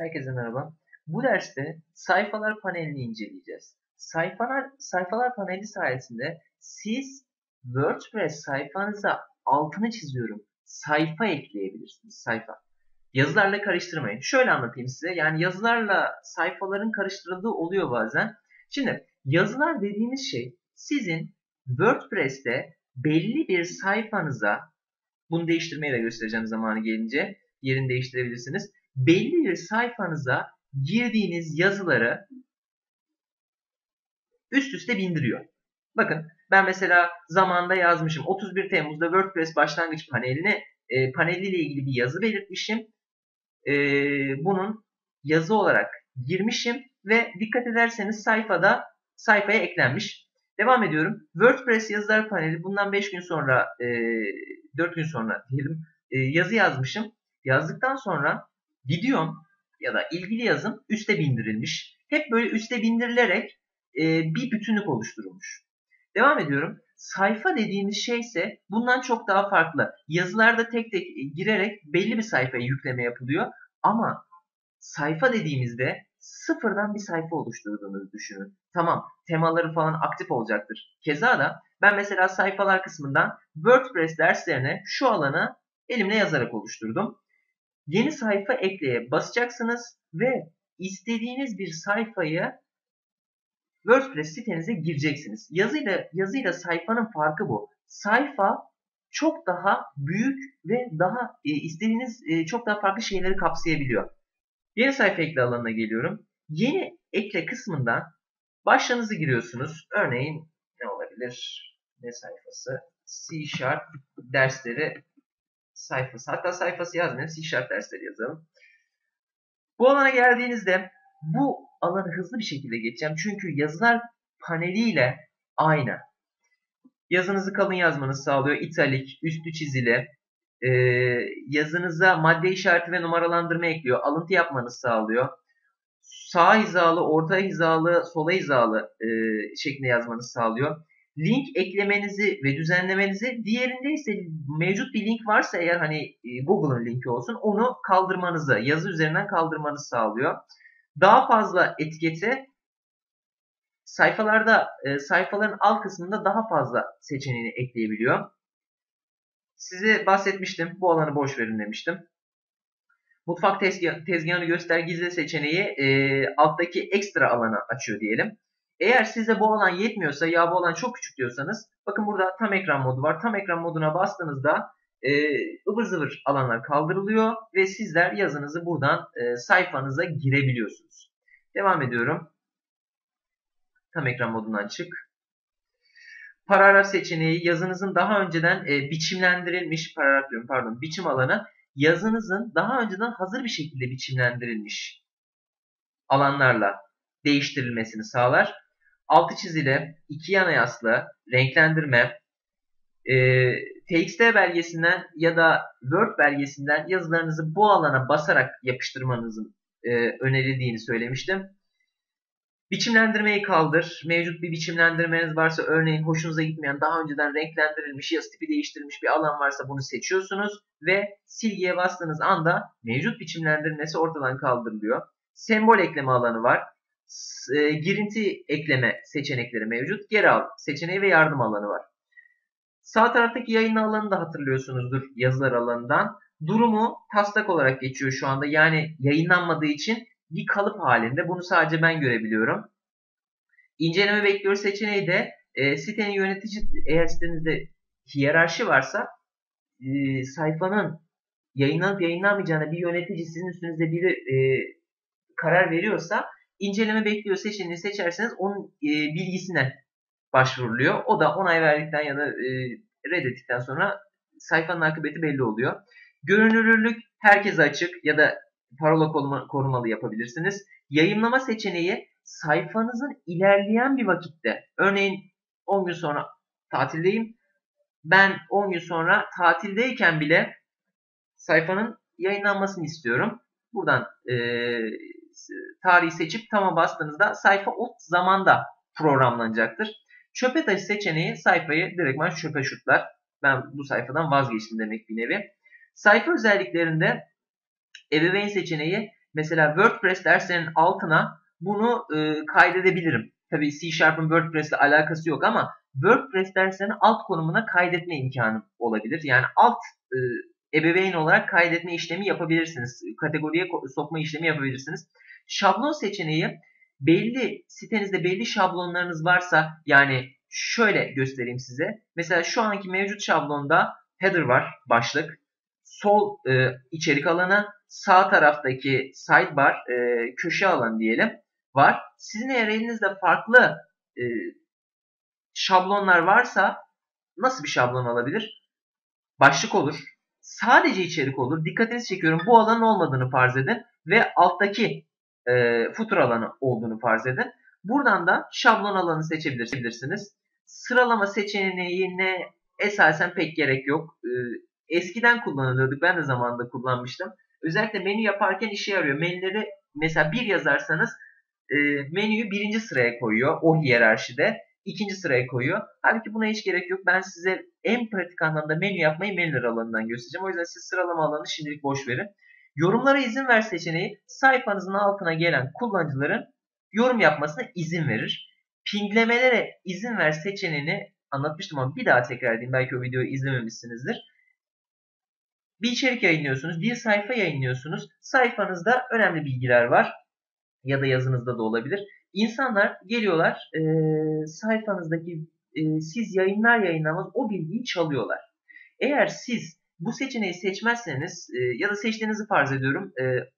Herkese merhaba. Bu derste sayfalar panelini inceleyeceğiz. Sayfalar paneli sayesinde siz WordPress sayfanıza altını çiziyorum sayfa ekleyebilirsiniz. Sayfa. Yazılarla karıştırmayın. Şöyle anlatayım size. Yani yazılarla sayfaların karıştırıldığı oluyor bazen. Şimdi yazılar dediğimiz şey sizin WordPress'te belli bir sayfanıza, bunu değiştirmeyi de göstereceğim zamanı gelince, yerini değiştirebilirsiniz. Belli bir sayfanıza girdiğiniz yazıları üst üste bindiriyor. Bakın ben mesela zamanında yazmışım. 31 Temmuz'da WordPress başlangıç paneliyle ilgili bir yazı belirtmişim. Bunun yazı olarak girmişim ve dikkat ederseniz sayfaya eklenmiş. Devam ediyorum. WordPress yazılar paneli bundan 5 gün sonra 4 gün sonra diyelim yazı yazmışım. Yazdıktan sonra videom ya da ilgili yazım üste bindirilmiş. Hep böyle üste bindirilerek bir bütünlük oluşturulmuş. Devam ediyorum. Sayfa dediğimiz şey ise bundan çok daha farklı. Yazılarda tek tek girerek belli bir sayfaya yükleme yapılıyor. Ama sayfa dediğimizde sıfırdan bir sayfa oluşturduğunuzu düşünün. Tamam, temaları falan aktif olacaktır. Keza da ben mesela sayfalar kısmından WordPress derslerine şu alanı elimle yazarak oluşturdum. Yeni sayfa ekleye basacaksınız ve istediğiniz bir sayfayı WordPress sitenize gireceksiniz. Yazıyla sayfanın farkı bu. Sayfa çok daha büyük ve daha istediğiniz çok daha farklı şeyleri kapsayabiliyor. Yeni sayfa ekle alanına geliyorum. Yeni ekle kısmından başlığınızı giriyorsunuz. Örneğin ne olabilir? Ne sayfası? C Sharp dersleri sayfası. Hatta sayfası yazmayalım. C Sharp dersleri yazalım. Bu alana geldiğinizde bu alanı hızlı bir şekilde geçeceğim. Çünkü yazılar paneliyle aynı. Yazınızı kalın yazmanızı sağlıyor. İtalik, üstü çizili. Yazınıza madde işareti ve numaralandırma ekliyor. Alıntı yapmanızı sağlıyor. Sağ hizalı, orta hizalı, sola hizalı şeklinde yazmanızı sağlıyor. Link eklemenizi ve düzenlemenizi, diğerinde ise mevcut bir link varsa eğer hani Google'ın linki olsun, onu kaldırmanızı, yazı üzerinden kaldırmanızı sağlıyor. Daha fazla etiketi sayfaların alt kısmında daha fazla seçeneğini ekleyebiliyor. Size bahsetmiştim. Bu alanı boş verin demiştim. Mutfak tezgahını göster gizle seçeneği alttaki ekstra alanı açıyor diyelim. Eğer size bu alan yetmiyorsa ya bu alan çok küçük diyorsanız bakın burada tam ekran modu var. Tam ekran moduna bastığınızda ıvır zıvır alanlar kaldırılıyor ve sizler yazınızı buradan sayfanıza girebiliyorsunuz. Devam ediyorum. Tam ekran modundan çık. Paragraf seçeneği yazınızın daha önceden biçimlendirilmiş biçim alanı yazınızın daha önceden hazır bir şekilde biçimlendirilmiş alanlarla değiştirilmesini sağlar. Altı çizili, iki yana yaslı, renklendirme, TXT belgesinden ya da Word belgesinden yazılarınızı bu alana basarak yapıştırmanızın önerildiğini söylemiştim. Biçimlendirmeyi kaldır. Mevcut bir biçimlendirmeniz varsa örneğin hoşunuza gitmeyen daha önceden renklendirilmiş, yazı tipi değiştirilmiş bir alan varsa bunu seçiyorsunuz ve silgiye bastığınız anda mevcut biçimlendirmesi ortadan kaldırılıyor. Sembol ekleme alanı var. Girinti ekleme seçenekleri mevcut. Geri al seçeneği ve yardım alanı var. Sağ taraftaki yayınla alanını da hatırlıyorsunuzdur yazılar alanından. Durumu taslak olarak geçiyor şu anda. Yani yayınlanmadığı için bir kalıp halinde. Bunu sadece ben görebiliyorum. İnceleme bekliyor seçeneği de sitenin yönetici, eğer sitenizde hiyerarşi varsa sayfanın yayınlanıp yayınlanmayacağına bir yönetici sizin üstünüzde biri karar veriyorsa inceleme bekliyor seçeneğini seçerseniz onun bilgisine başvuruluyor. O da onay verdikten ya da reddettikten sonra sayfanın akıbeti belli oluyor. Görünürlük herkese açık ya da parola korumalı yapabilirsiniz. Yayınlama seçeneği sayfanızın ilerleyen bir vakitte, örneğin 10 gün sonra tatildeyim. Ben 10 gün sonra tatildeyken bile sayfanın yayınlanmasını istiyorum. Buradan tarihi seçip tamam bastığınızda sayfa o zamanda programlanacaktır. Çöpe taşı seçeneği sayfayı direktman çöpe şutlar. Ben bu sayfadan vazgeçtim demek bir nevi. Sayfa özelliklerinde ebeveyn seçeneği Mesela WordPress derslerinin altına bunu kaydedebilirim. Tabii C Sharp'ın WordPress ile alakası yok ama WordPress derslerinin alt konumuna kaydetme imkanı olabilir. Yani alt e, ebeveyn olarak kaydetme işlemi yapabilirsiniz. Kategoriye sokma işlemi yapabilirsiniz. Şablon seçeneği, belli sitenizde belli şablonlarınız varsa, yani şöyle göstereyim size. Mesela şu anki mevcut şablonda header var, başlık. Sol içerik alanı, sağ taraftaki sidebar, köşe alanı diyelim, var. Sizin eğer elinizde farklı e, şablonlar varsa nasıl bir şablon olabilir? Başlık olur. Sadece içerik olur. Dikkatinizi çekiyorum. Bu alanın olmadığını farz edin ve alttaki footer alanı olduğunu farz edin. Buradan da şablon alanı seçebilirsiniz. Sıralama seçeneğine esasen pek gerek yok. Eskiden kullanılıyorduk. Ben de zamanında kullanmıştım. Özellikle menü yaparken işe yarıyor. Menüleri mesela bir yazarsanız menüyü birinci sıraya koyuyor o hiyerarşide. İkinci sıraya koyuyor. Halbuki buna hiç gerek yok. Ben size en pratik anlamda menü yapmayı menüler alanından göstereceğim. O yüzden siz sıralama alanını şimdilik boş verin. Yorumlara izin ver seçeneği sayfanızın altına gelen kullanıcıların yorum yapmasına izin verir. Pinglemelere izin ver seçeneğini anlatmıştım ama bir daha tekrar edeyim. Belki o videoyu izlememişsinizdir. Bir içerik yayınlıyorsunuz, bir sayfa yayınlıyorsunuz. Sayfanızda önemli bilgiler var ya da yazınızda da olabilir. İnsanlar geliyorlar sayfanızdaki siz yayınlar yayınlamaz o bilgiyi çalıyorlar. Eğer siz bu seçeneği seçmezseniz ya da seçtiğinizi farz ediyorum,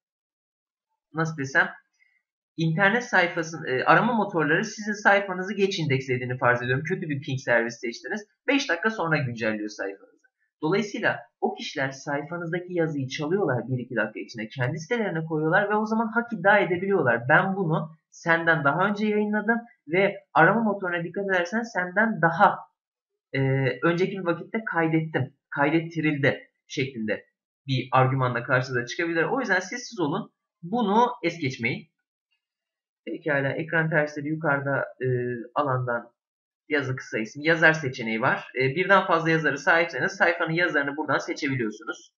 nasıl desem, internet sayfasının arama motorları sizin sayfanızı geç indekslediğini farz ediyorum. Kötü bir ping servis seçtiniz. 5 dakika sonra güncelliyor sayfanızı. Dolayısıyla o kişiler sayfanızdaki yazıyı çalıyorlar 1-2 dakika içinde. Kendi sitelerine koyuyorlar ve o zaman hak iddia edebiliyorlar. Ben bunu senden daha önce yayınladım ve arama motoruna dikkat edersen senden daha önceki bir vakitte kaydettim. Kaydettirildi şeklinde bir argümanla karşınıza çıkabilir. O yüzden sessiz olun. Bunu es geçmeyin. Pekala, ekran tersleri yukarıda alandan yazı kısa isim, yazar seçeneği var. Birden fazla yazarı sahipseniz sayfanın yazarını buradan seçebiliyorsunuz.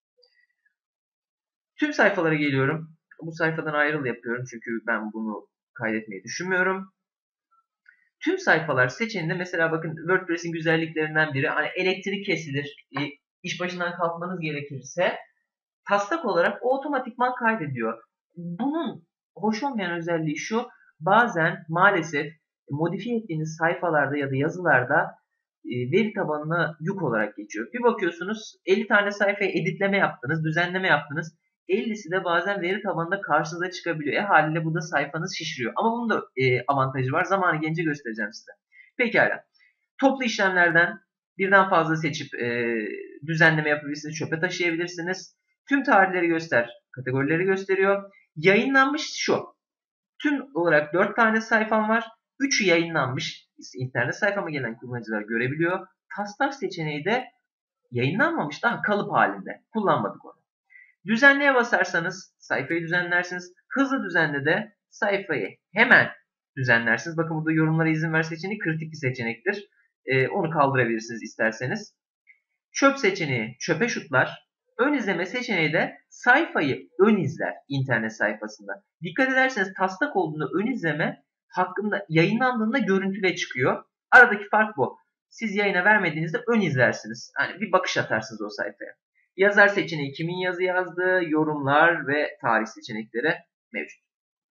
Tüm sayfalara geliyorum. Bu sayfadan ayrıl yapıyorum çünkü ben bunu kaydetmeyi düşünmüyorum. Tüm sayfalar seçeneğinde mesela bakın WordPress'in güzelliklerinden biri, hani elektrik kesilir, iş başından kalkmanız gerekirse taslak olarak o otomatikman kaydediyor. Bunun hoş olmayan özelliği şu: bazen maalesef modifiye ettiğiniz sayfalarda ya da yazılarda veri tabanına yük olarak geçiyor. Bir bakıyorsunuz 50 tane sayfaya editleme yaptınız, düzenleme yaptınız. 50'si de bazen veri tabanında karşınıza çıkabiliyor. Haliyle bu da sayfanız şişiriyor. Ama bunun da avantajı var. Zamanı gelince göstereceğim size. Pekala. Toplu işlemlerden birden fazla seçip düzenleme yapabilirsiniz, çöpe taşıyabilirsiniz. Tüm tarihleri göster, kategorileri gösteriyor. Yayınlanmış şu: tüm olarak 4 tane sayfam var. 3'ü yayınlanmış. İnternet sayfama gelen kullanıcılar görebiliyor. Taslak seçeneği de yayınlanmamış, daha kalıp halinde. Kullanmadık onu. Düzenleye basarsanız sayfayı düzenlersiniz. Hızlı düzenle de sayfayı hemen düzenlersiniz. Bakın burada yorumlara izin ver seçeneği kritik bir seçenektir. Onu kaldırabilirsiniz isterseniz. Çöp seçeneği çöpe şutlar. Ön izleme seçeneği de sayfayı ön izler internet sayfasında. Dikkat ederseniz taslak olduğunda ön izleme hakkında yayınlandığında görüntüle çıkıyor. Aradaki fark bu. Siz yayına vermediğinizde ön izlersiniz. Hani bir bakış atarsınız o sayfaya. Yazar seçeneği kimin yazı yazdığı, yorumlar ve tarih seçenekleri mevcut.